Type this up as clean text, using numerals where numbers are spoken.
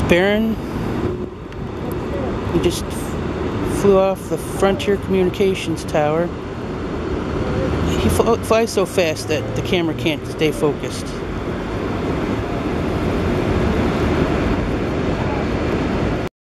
Baron. He just flew off the Frontier Communications Tower. He flies so fast that the camera can't stay focused.